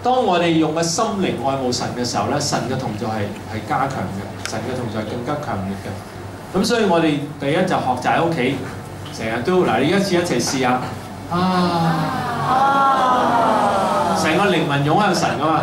當我哋用嘅心靈愛慕神嘅時候咧，神嘅同在係加強嘅，神嘅同在更加強烈嘅。咁所以我哋第一就學習喺屋企，成日都嗱，你一次一齊試下成個靈魂湧向神噶嘛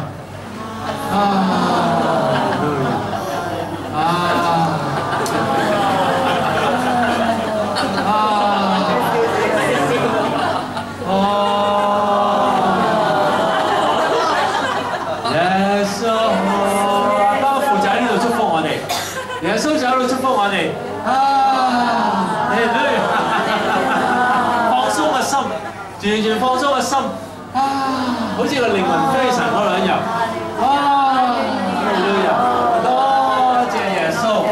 完全放鬆個心，好似個靈魂飛神嗰兩樣，多謝耶穌，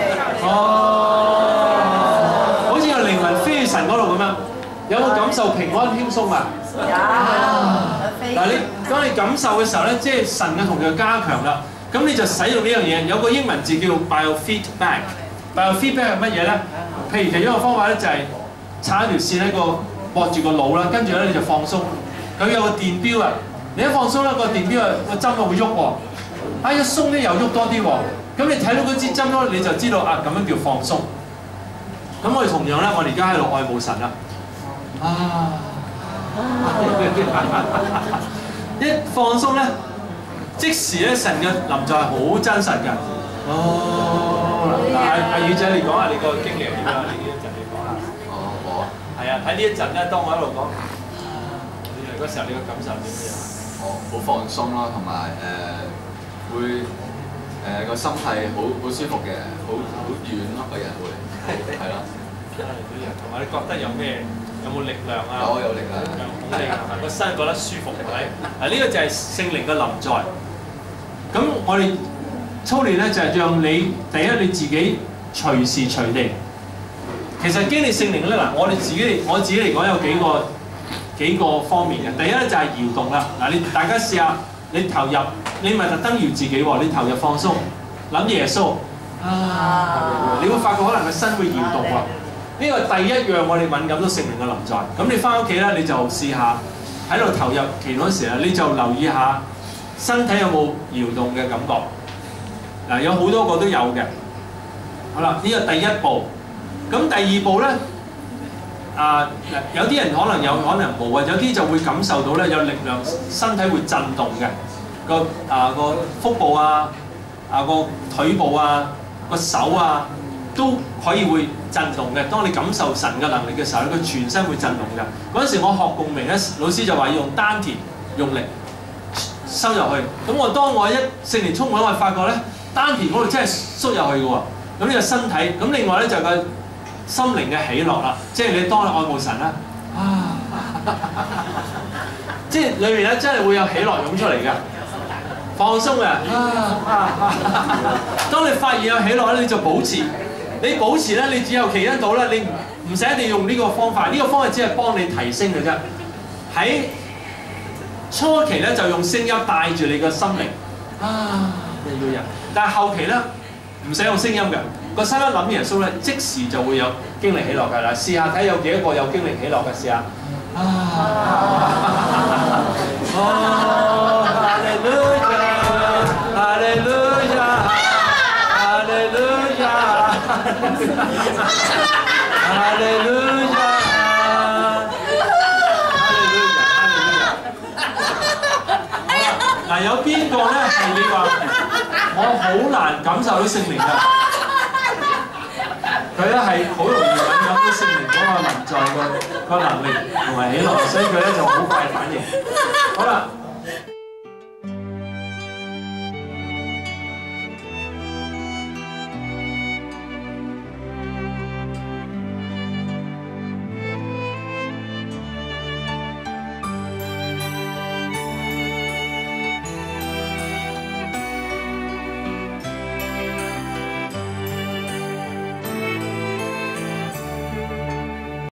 好似個靈魂飛神嗰度咁樣，有冇感受平安輕鬆啊？嗱，當你感受嘅時候咧，即係神嘅同在加強啦，咁你就使用呢樣嘢，有個英文字叫 biofeedback。biofeedback 係乜嘢咧？譬如其中一個方法咧就係插一條線喺個駁住個腦啦，跟住咧你就放鬆。佢有個電錶啊，你一放鬆咧，個電錶個針會喐喎。一鬆咧又喐多啲喎。咁你睇到嗰支針咯，你就知道咁樣叫放鬆。咁我哋同樣咧，我哋而家喺度愛慕神啦。一放鬆咧，即時咧神嘅臨在係好真實㗎。阿宇仔，你講下你個經歷係點啊？呢一陣你講下。 我係啊，喺呢一陣咧，當我喺度講，你嚟嗰時候你個感受點樣？ 我好放鬆啦，同埋會個心係好舒服嘅，好軟咯，個人會係咯。 同埋你覺得有冇力量啊？ 有力量， 好力係咪？個身覺得舒服係咪？呢個就係聖靈嘅臨在。咁我哋操練咧就係讓你第一你自己隨時隨地。其實經歷聖靈咧嗱，我自己嚟講有幾個方面嘅。第一咧就係搖動啦。嗱，大家試下，你投入，你咪特登搖自己喎，你投入放鬆，諗耶穌你會發覺可能個身會搖動喎。呢個第一樣我哋敏感到聖靈嘅臨在。咁你翻屋企咧，你就試下喺度投入祈禱嗰時啊，你就留意下身體有冇搖動嘅感覺。嗱，有好多個都有嘅。好啦，呢個第一步。咁第二步咧，有啲人可能冇啊，有啲就會感受到咧有力量，身體會震動嘅，個腹部個腿部個手都可以會震動嘅。當你感受神嘅能力嘅時候咧，佢全身會震動嘅。嗰陣時我學共鳴咧，老師就話要用丹田用力收入去。咁當我一聖靈充滿，我發覺咧丹田嗰度真係縮入去嘅喎。咁呢個身體，咁另外咧就係個心靈嘅喜樂啦，即係你當你愛慕神啦，即係裏面咧真係會有喜樂湧出嚟嘅，放鬆嘅，當你發現有喜樂咧，你就保持，你保持咧，你只有企得到咧，你唔使一定要用呢個方法，呢個方法只係幫你提升嘅啫。喺初期咧就用聲音帶住你個心靈，但係後期咧唔使用聲音嘅。個心一諗耶穌咧，即時就會有經歷喜樂㗎啦。試下睇有幾多個有經歷喜樂嘅，試下。哈利路亞，哈利路亞，哈利路亞，哈利路亞，嗱，有邊個咧係你話我好難感受到聖靈㗎？佢咧係好容易敏感到聖靈嗰個臨在個能力同埋喜樂，所以佢咧就好快反應。好啦。